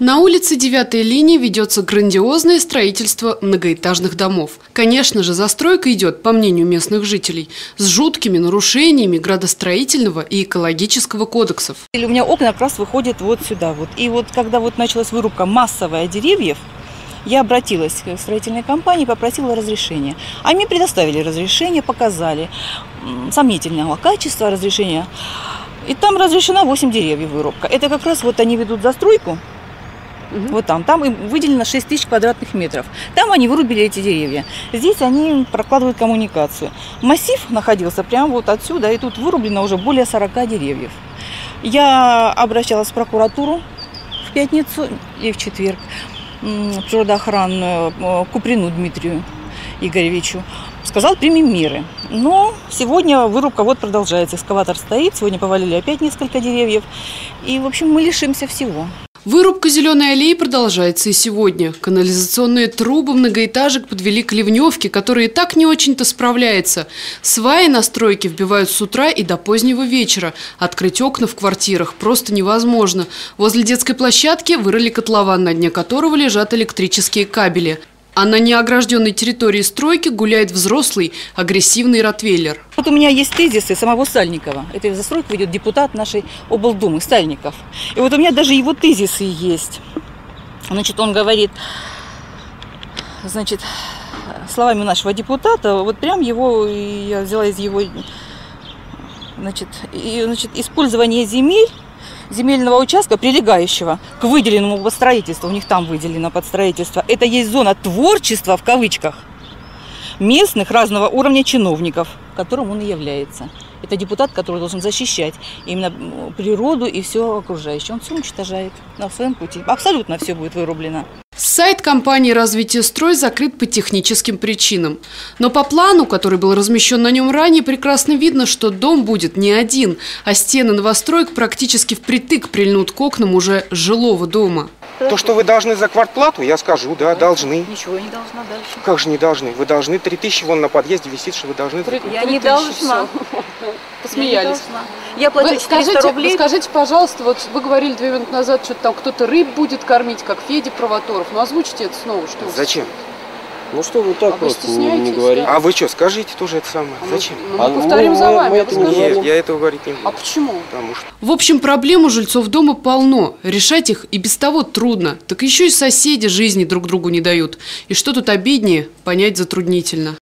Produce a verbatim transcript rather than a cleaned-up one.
На улице девятой линии ведется грандиозное строительство многоэтажных домов. Конечно же, застройка идет, по мнению местных жителей, с жуткими нарушениями градостроительного и экологического кодексов. У меня окна как раз выходят вот сюда. Вот. И вот когда вот началась вырубка массовая деревьев, я обратилась к строительной компании, попросила разрешения. Они предоставили разрешение, показали сомнительного качества разрешения. И там разрешена восемь деревьев вырубка. Это как раз вот они ведут застройку. Угу. Вот там. Там им выделено шесть тысяч квадратных метров. Там они вырубили эти деревья. Здесь они прокладывают коммуникацию. Массив находился прямо вот отсюда, и тут вырублено уже более сорока деревьев. Я обращалась в прокуратуру в пятницу и в четверг, природоохранную, Куприну Дмитрию Игоревичу. Сказал, примем меры. Но сегодня вырубка вот продолжается. Экскаватор стоит, сегодня повалили опять несколько деревьев. И, в общем, мы лишимся всего. Вырубка зеленой аллеи продолжается и сегодня. Канализационные трубы многоэтажек подвели к ливневке, которая и так не очень-то справляется. Сваи на стройке вбивают с утра и до позднего вечера. Открыть окна в квартирах просто невозможно. Возле детской площадки вырыли котлован, на дне которого лежат электрические кабели. А на неогражденной территории стройки гуляет взрослый агрессивный ротвейлер. Вот у меня есть тезисы самого Сальникова. Этой застройкой ведет депутат нашей облдумы Сальников. И вот у меня даже его тезисы есть. Значит, он говорит, значит, словами нашего депутата, вот прям его, я взяла из его, значит, и, значит, использование земель, земельного участка, прилегающего к выделенному под строительство, у них там выделено под строительство, это есть зона творчества, в кавычках, местных разного уровня чиновников, которым он и является. Это депутат, который должен защищать именно природу и все окружающее. Он все уничтожает на своем пути. Абсолютно все будет вырублено. Сайт компании «Развитие строй» закрыт по техническим причинам. Но по плану, который был размещен на нем ранее, прекрасно видно, что дом будет не один, а стены новостроек практически впритык прильнут к окнам уже жилого дома. То, что вы должны за квартплату, я скажу, да, должны. Ничего не должна дальше. Как же не должны? Вы должны три тысячи, вон на подъезде висит, что вы должны. Я не должна. Посмеялись. Я плачу четыреста рублей. Вы скажите, пожалуйста, вот вы говорили две минуты назад, что там кто-то рыб будет кормить, как Федя Провоторов. Ну озвучите это снова. Что Зачем? Ну что вы так а просто вы не, не говорите? А вы что, скажите тоже это самое? А Зачем? Мы, мы, мы повторим мы, за вами. Мы это не Нет, я этого говорить не буду. А почему? Потому что... В общем, проблем у жильцов дома полно. Решать их и без того трудно. Так еще и соседи жизни друг другу не дают. И что тут обиднее, понять затруднительно.